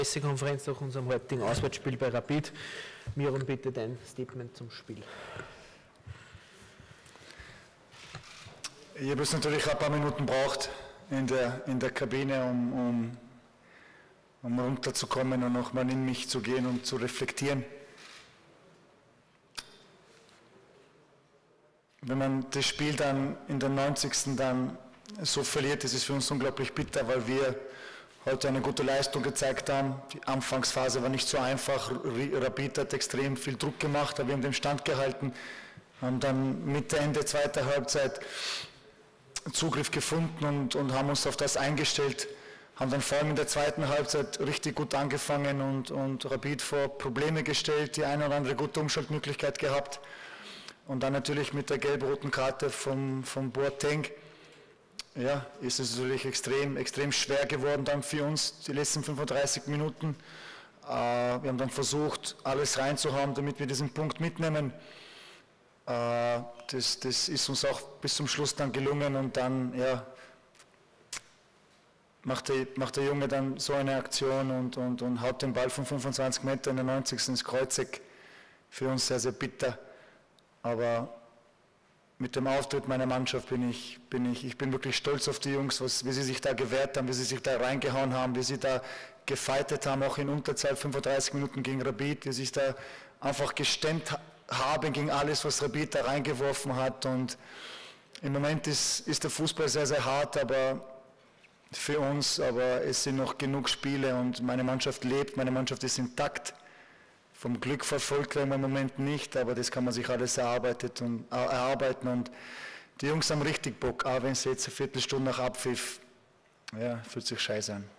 Pressekonferenz nach unserem heutigen Auswärtsspiel bei Rapid. Miron, bitte dein Statement zum Spiel. Ich habe jetzt natürlich ein paar Minuten gebraucht in der Kabine, um runterzukommen und nochmal in mich zu gehen und zu reflektieren. Wenn man das Spiel dann in der 90. dann so verliert, ist es für uns unglaublich bitter, weil wir heute eine gute Leistung gezeigt haben. Die Anfangsphase war nicht so einfach. Rapid hat extrem viel Druck gemacht, aber wir haben den Stand gehalten, haben dann Mitte, Ende zweiter Halbzeit Zugriff gefunden und haben uns auf das eingestellt, haben dann vor allem in der zweiten Halbzeit richtig gut angefangen und Rapid vor Probleme gestellt, die eine oder andere gute Umschaltmöglichkeit gehabt und dann natürlich mit der gelb-roten Karte vom Boateng, ja, ist es natürlich extrem schwer geworden dann für uns, die letzten 35 Minuten. Wir haben dann versucht, alles reinzuhauen, damit wir diesen Punkt mitnehmen. Das ist uns auch bis zum Schluss dann gelungen und dann ja, macht der Junge dann so eine Aktion und haut den Ball von 25 Metern in der 90. ins Kreuzeck. Für uns sehr, sehr bitter. Aber mit dem Auftritt meiner Mannschaft bin ich wirklich stolz auf die Jungs, wie sie sich da gewehrt haben, wie sie sich da reingehauen haben, wie sie da gefeitet haben, auch in Unterzahl 35 Minuten gegen Rapid, wie sie sich da einfach gestemmt haben gegen alles, was Rapid da reingeworfen hat. Und im Moment ist der Fußball sehr, sehr hart, aber für uns, aber es sind noch genug Spiele und meine Mannschaft lebt, meine Mannschaft ist intakt. Vom Glück verfolgt er im Moment nicht, aber das kann man sich alles erarbeiten und die Jungs haben richtig Bock, auch wenn es jetzt eine Viertelstunde nach Abpfiff, ja, fühlt sich scheiße an.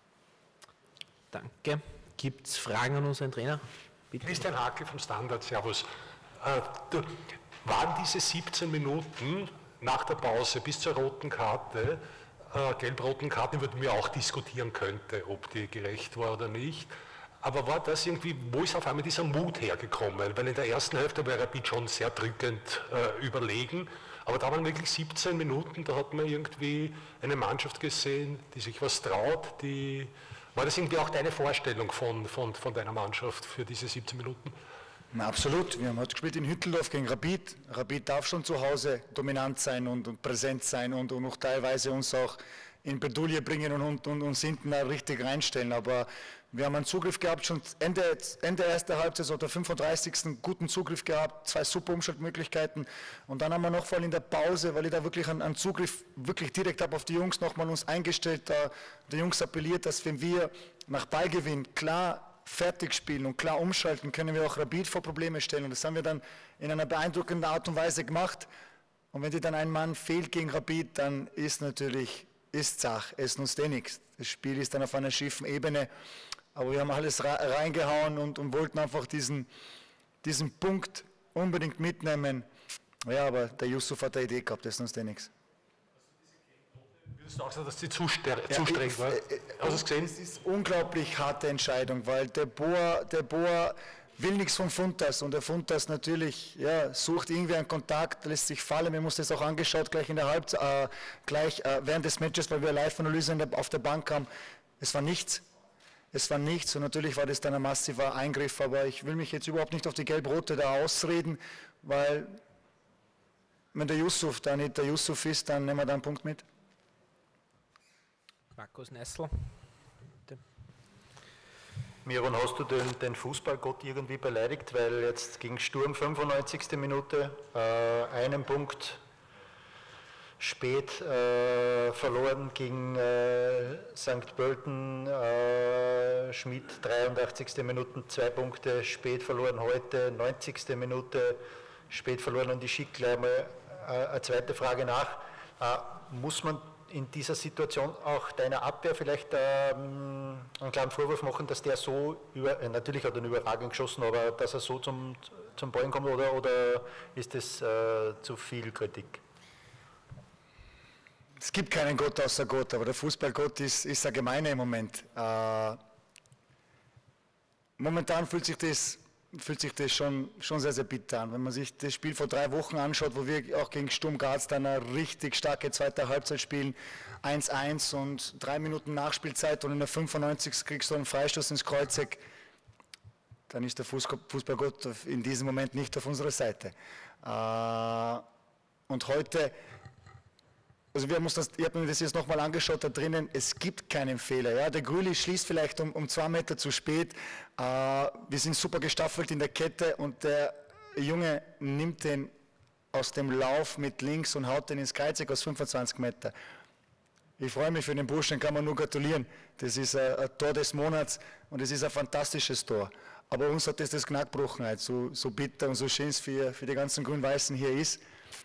Danke. Gibt es Fragen an unseren Trainer? Bitte. Christian Hackl vom Standard, Servus. Waren diese 17 Minuten nach der Pause bis zur roten Karte, gelb-roten Karte, über die man auch diskutieren könnte, ob die gerecht war oder nicht, aber war das irgendwie, wo ist auf einmal dieser Mut hergekommen? Weil in der ersten Hälfte war Rapid schon sehr drückend überlegen, aber da waren wirklich 17 Minuten, da hat man irgendwie eine Mannschaft gesehen, die sich was traut, war das irgendwie auch deine Vorstellung von deiner Mannschaft für diese 17 Minuten? Na, absolut. Wir haben heute gespielt in Hütteldorf gegen Rapid. Rapid darf schon zu Hause dominant sein und präsent sein und auch teilweise uns auch in Bredouille bringen und uns hinten da richtig reinstellen. Aber wir haben einen Zugriff gehabt, schon Ende erster Halbzeit oder 35. guten Zugriff gehabt, 2 super Umschaltmöglichkeiten. Und dann haben wir noch vor allem in der Pause, weil ich da wirklich einen Zugriff wirklich direkt habe auf die Jungs, nochmal uns eingestellt. Der Jungs appelliert, dass wenn wir nach Ballgewinn klar fertig spielen und klar umschalten, können wir auch Rapid vor Probleme stellen. Und das haben wir dann in einer beeindruckenden Art und Weise gemacht. Und wenn dir dann ein Mann fehlt gegen Rapid, dann ist natürlich, Sache, es nutzt eh nichts. Das Spiel ist dann auf einer schiefen Ebene. Aber wir haben alles reingehauen und wollten einfach diesen Punkt unbedingt mitnehmen. Ja, aber der Yusuf hat eine Idee gehabt, das nutzt eh nichts. Würdest du auch sagen, dass die zu streng war? Hast du es gesehen? Es ist eine unglaublich harte Entscheidung, weil der Boer will nichts von Funtas und der Funtas natürlich, ja, sucht irgendwie einen Kontakt, lässt sich fallen. Wir haben uns das auch angeschaut, gleich in der Halbzeit, während des Matches, weil wir Live-Analyse auf der Bank haben. Es war nichts. Es war nichts und natürlich war das dann ein massiver Eingriff, aber ich will mich jetzt überhaupt nicht auf die Gelb-Rote da ausreden, weil wenn der Yusuf da nicht der Yusuf ist, dann nehmen wir da einen Punkt mit. Markus Nessel. Bitte. Miron, hast du den Fußballgott irgendwie beleidigt, weil jetzt gegen Sturm 95. Minute einen Punkt spät verloren, gegen St. Pölten, Schmidt 83. Minuten 2 Punkte spät verloren, heute 90. Minute spät verloren und ich schicke gleich mal eine zweite Frage nach. Muss man in dieser Situation auch deiner Abwehr vielleicht einen kleinen Vorwurf machen, dass der so, natürlich hat er einen überragend geschossen, aber dass er so zum Ballen kommt oder ist das zu viel Kritik? Es gibt keinen Gott außer Gott, aber der Fußballgott ist ein gemeiner im Moment. Momentan fühlt sich das fühlt sich das schon sehr, sehr bitter an. Wenn man sich das Spiel vor 3 Wochen anschaut, wo wir auch gegen Sturm Graz dann eine richtig starke zweite Halbzeit spielen, 1-1 und 3 Minuten Nachspielzeit und in der 95. kriegst du einen Freistoß ins Kreuzeck, dann ist der Fußballgott in diesem Moment nicht auf unserer Seite. Und heute, also ich habe mir das jetzt nochmal angeschaut, da drinnen, es gibt keinen Fehler. Ja? Der Grüli schließt vielleicht um 2 Meter zu spät, wir sind super gestaffelt in der Kette und der Junge nimmt den aus dem Lauf mit links und haut den ins Kreuzeck aus 25 Meter. Ich freue mich für den Burschen, kann man nur gratulieren. Das ist ein Tor des Monats und es ist ein fantastisches Tor. Aber uns hat das Knack gebrochen, halt. So bitter und so schön es für die ganzen Grün-Weißen hier ist.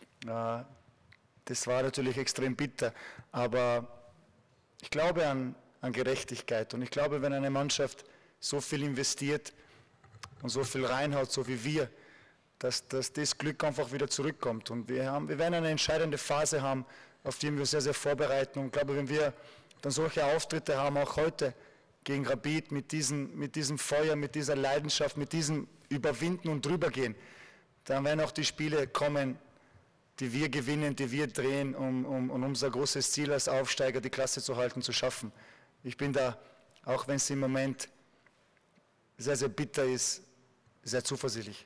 Das war natürlich extrem bitter, aber ich glaube an Gerechtigkeit und ich glaube, wenn eine Mannschaft so viel investiert und so viel reinhaut, so wie wir, dass das Glück einfach wieder zurückkommt. Und wir werden eine entscheidende Phase haben, auf die wir sehr, sehr vorbereiten. Und ich glaube, wenn wir dann solche Auftritte haben, auch heute gegen Rapid, mit diesem Feuer, mit dieser Leidenschaft, mit diesem Überwinden und Drübergehen, dann werden auch die Spiele kommen, die wir gewinnen, die wir drehen, um unser großes Ziel als Aufsteiger, die Klasse zu halten, zu schaffen. Ich bin da, auch wenn es im Moment sehr, sehr bitter ist, sehr zuversichtlich.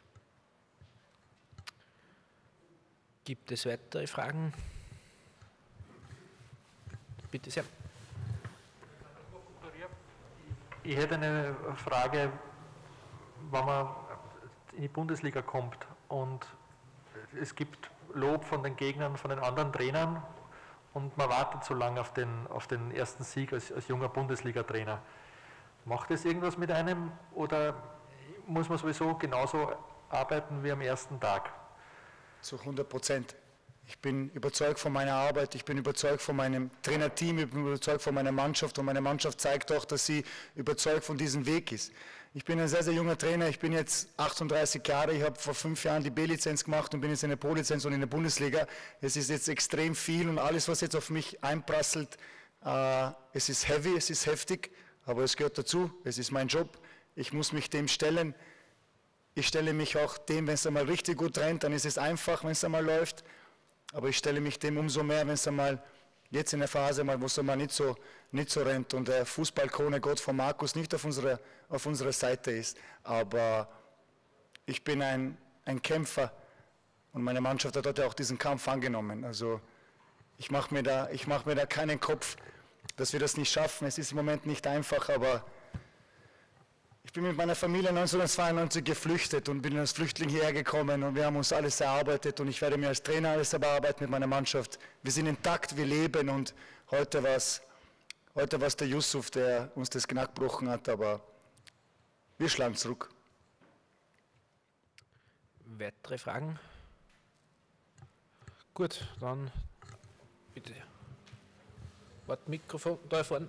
Gibt es weitere Fragen? Bitte sehr. Ich hätte eine Frage, wenn man in die Bundesliga kommt und es gibt Lob von den Gegnern, von den anderen Trainern und man wartet so lange auf den ersten Sieg als junger Bundesliga-Trainer. Macht das irgendwas mit einem oder muss man sowieso genauso arbeiten wie am ersten Tag? Zu 100%. Ich bin überzeugt von meiner Arbeit, ich bin überzeugt von meinem Trainerteam, ich bin überzeugt von meiner Mannschaft und meine Mannschaft zeigt auch, dass sie überzeugt von diesem Weg ist. Ich bin ein sehr, sehr junger Trainer, ich bin jetzt 38 Jahre, ich habe vor 5 Jahren die B-Lizenz gemacht und bin jetzt in der Pro-Lizenz und in der Bundesliga. Es ist jetzt extrem viel und alles, was jetzt auf mich einprasselt, es ist heavy, es ist heftig, aber es gehört dazu, es ist mein Job, ich muss mich dem stellen. Ich stelle mich auch dem, wenn es einmal richtig gut rennt, dann ist es einfach, wenn es einmal läuft. Aber ich stelle mich dem umso mehr, wenn es einmal jetzt in der Phase mal, wo es einmal nicht so rennt und der Fußballkrone Gott von Markus nicht auf unserer Seite ist. Aber ich bin ein Kämpfer und meine Mannschaft hat heute auch diesen Kampf angenommen. Also ich mache mir da keinen Kopf, dass wir das nicht schaffen. Es ist im Moment nicht einfach, aber ich bin mit meiner Familie 1992 geflüchtet und bin als Flüchtling hierher gekommen und wir haben uns alles erarbeitet und ich werde mir als Trainer alles erarbeiten mit meiner Mannschaft. Wir sind intakt, wir leben und heute war es der Yusuf, der uns das Knack gebrochen hat, aber wir schlagen zurück. Weitere Fragen? Gut, dann bitte. Wart Mikrofon, da vorne.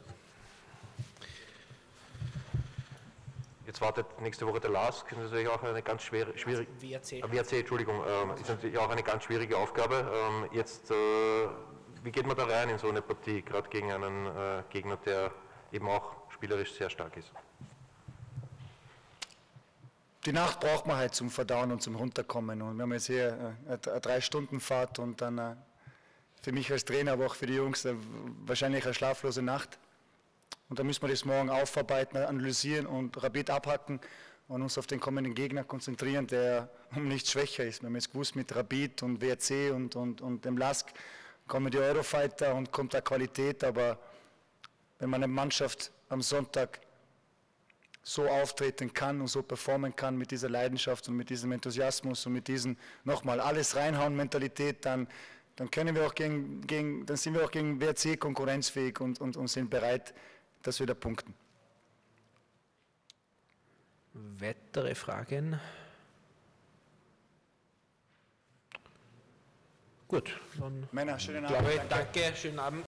Jetzt wartet nächste Woche der LASK, das ist natürlich auch eine ganz schwierige, WRC, Entschuldigung, ist natürlich auch eine ganz schwierige Aufgabe. Wie geht man da rein in so eine Partie, gerade gegen einen Gegner, der eben auch spielerisch sehr stark ist? Die Nacht braucht man halt zum Verdauen und zum Runterkommen und wir haben jetzt hier eine 3-Stunden-Fahrt und dann für mich als Trainer, aber auch für die Jungs wahrscheinlich eine schlaflose Nacht. Und dann müssen wir das morgen aufarbeiten, analysieren und Rapid abhacken und uns auf den kommenden Gegner konzentrieren, der um nichts schwächer ist. Wir haben jetzt gewusst, mit Rapid und WRC und dem LASK kommen die Eurofighter und kommt da Qualität, aber wenn man eine Mannschaft am Sonntag so auftreten kann und so performen kann mit dieser Leidenschaft und mit diesem Enthusiasmus und mit diesem nochmal alles reinhauen Mentalität, dann können wir auch dann sind wir auch gegen WRC konkurrenzfähig und sind bereit, dass wir da punkten. Weitere Fragen? Gut, dann Männer, schönen glaube Abend. ich, danke, schönen Abend.